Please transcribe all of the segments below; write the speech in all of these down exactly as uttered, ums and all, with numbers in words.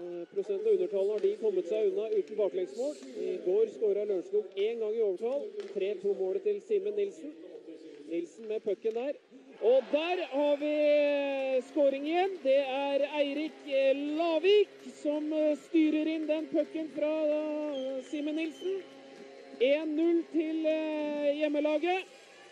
prosent av undertallene har de kommet seg unna uten baklengsmål. I går skåret Lørenskog én gang i overtall. tre to målet til Simen Nilsen. Nilsen med pucken der. Og der har vi skåring igjen. Det er Eirik Lavik som styrer inn den pucken fra Simen Nilsen. én null til hjemmelaget.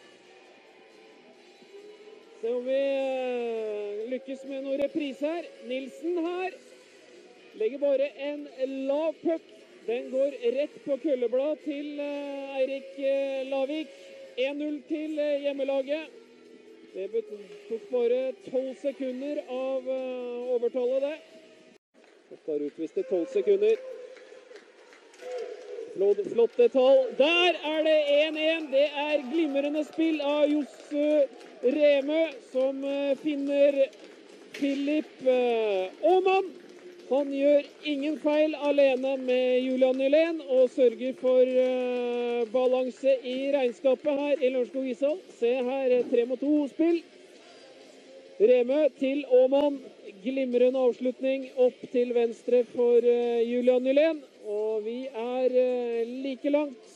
Se om vi lykkes med noen reprise her. Nilsen her legger bare en lav puck. Den går rett på kølleblad til Eirik Lavik. én null til hjemmelaget. Det tok bare tolv sekunder av overtallet det. Dette har utvist i tolv sekunder. Flotte tall. Der er det én én. Det er glimrende spill av Josse Remø som finner Filip Åman. Han gjør ingen feil alene med Julian Nylén og sørger for uh, balanse i regnskapet her i Lørenskog ishall. Se her, tre mot to-spill. Remø til Åman. Glimrende avslutning opp til venstre for uh, Julian Nylén. Og vi er uh, like langt.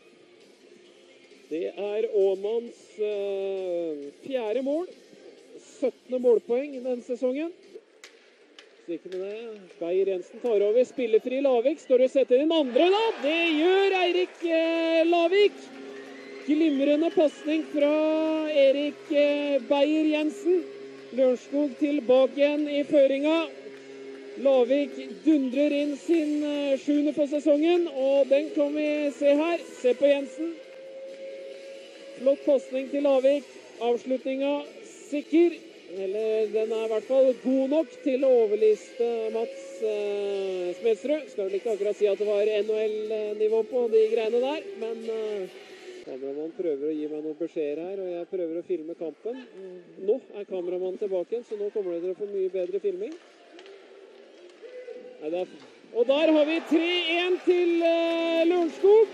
Det er Åmans uh, fjerde mål. syttende målpoeng denne sesongen. Så ikke med det. Geir Jensen tar over. Spillefri Lavik. Skal du sette den andre da? Det gjør Eirik uh, Lavik. Glimrende passning fra Erik uh, Beyer Jensen. Lørenskog tilbake igjen i føringa. Lavik dundrer inn sin uh, sjuende for sesongen, og den kan vi se her. Se på Jensen. Flott passning til Lavik. Avslutninga sikker. Eller den er i hvert fall god nok til å overliste Mats uh, Smedsrud. Skal vel ikke akkurat si at det var N H L-nivå på de greiene der, men uh, kameramann prøver å gi meg noen beskjeder her, og jeg prøver å filme kampen. Nå er kameramannen tilbake, så nå kommer det til å få mye bedre filming. Nei, er... Og der har vi tre én til uh, Lørenskog.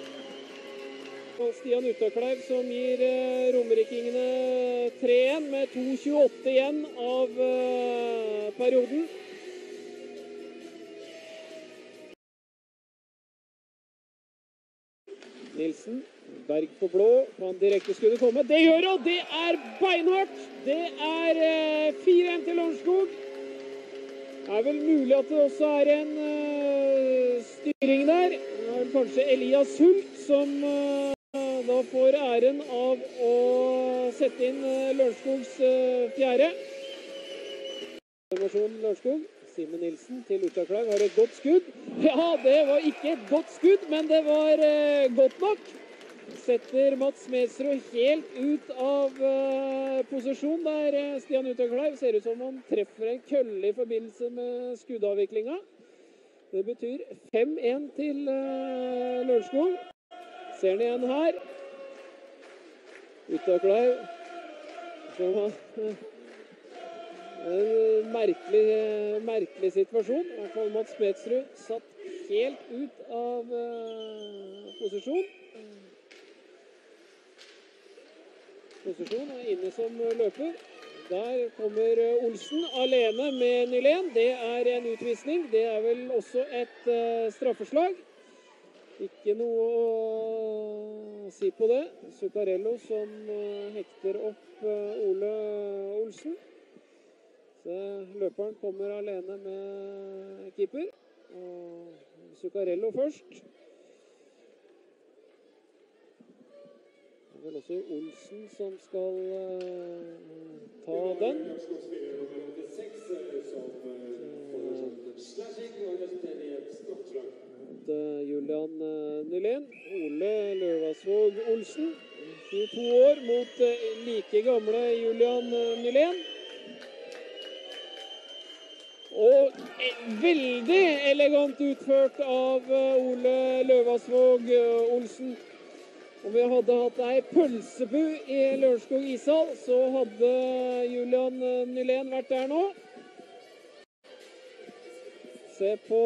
Stian Uttakleiv som gir uh, romerikingene tre én med to tjueåtte igjen av uh, perioden. Nilsen, Berg på blå, kan direkte skuddet komme. Det gjør det, og det er beinhardt. Det er uh, fire én til Lørenskog. Det er vel mulig at det også er en uh, styring der. Det er vel kanskje Elias Hult som uh, da får æren av å sette inn uh, Lørenskogs uh, fjerde. Lørenskog. Simen Nilsen til Uttakleiv har et godt skudd. Ja, det var ikke et godt skudd, men det var uh, godt nok. Setter Mats Smedsrud helt ut av uh, posisjon der uh, Stian Uttakleiv ser ut som han treffer en kølle i forbindelse med skuddavviklinga. Det betyr fem én til uh, Lørenskog. Ser den igjen her. Uttakleiv. Som har uh, en merkelig, uh, merkelig situasjon. I hvert fall Mats Smedsrud satt helt ut av uh, posisjon. Posisjon er inne som løper. Der kommer Olsen alene med Nylén. Det er en utvisning. Det er vel også et uh, straffeslag. Ikke noe å si på det. Zuccarello som uh, hekter opp uh, Ole Olsen. Så løperen kommer alene med keeper. Og Zuccarello først. Det er vel også Olsen som skal uh, ta den. Uh, Julian uh, Nylén. Ole Løvasvåg Olsen. tjueto år mot uh, like gamle Julian uh, Nylén. Og eh, veldig elegant utført av uh, Ole Løvasvåg uh, Olsen. Om vi hadde hatt ei pølsebu i Lørenskog ishall, så hadde Julian Nylén vært der nå. Se på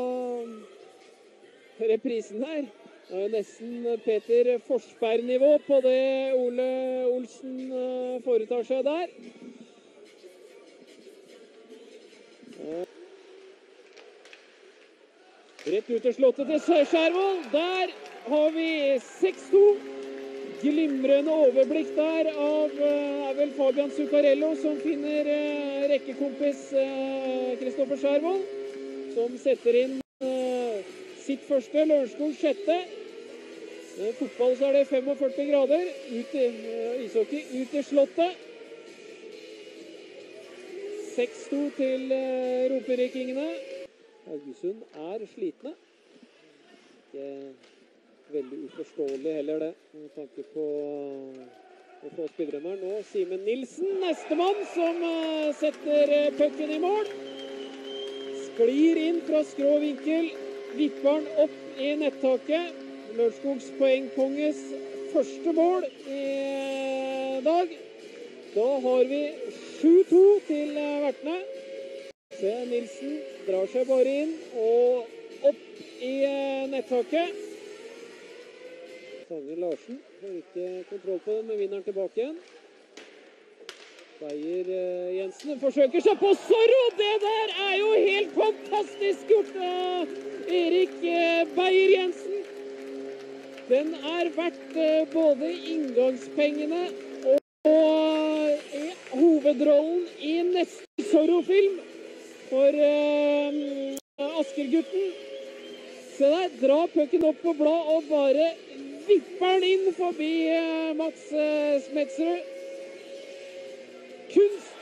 reprisen her. Det er jo nesten Peter Forsberg-nivå på det Ole Olsen foretar seg der. Rett ut til slottet til Skjærvoll. Der har vi seks to. Glimrende overblikk der av uh, er vel Fabian Zuccarello som finner uh, rekkekompis Kristoffer uh, Skjærvoll, som setter inn uh, sitt første. Lørenskog sjette. Med fotball så er det førtifem grader. Ut i uh, ishockey, ut i slottet. seks to til uh, roperikingene. Haugesund er slitne. Ikke veldig uforståelig heller det, med tanke på å få spillere her nå. Simen Nilsen, nestemann, som uh, setter uh, pucken i mål. Sklir inn fra skrå vinkel, vipper den opp i nettaket. Lørenskogs poengkonges første mål i uh, dag. Da har vi sju to til uh, vertene. Se, Nilsen drar seg bare inn og opp i uh, nettaket. Sange Larsen får ikke kontroll på den, men vinner den tilbake igjen. Beyer uh, Jensen forsøker seg på Zorro. Det der er jo helt fantastisk gjort av Erik uh, Beyer Jensen. Den er verdt uh, både inngangspengene og, og uh, hovedrollen i neste Zorro-film for uh, Askergutten. Se der, dra pucken opp på blad og bare vipper den inn forbi uh, Mats uh, Smetsrud. Kunst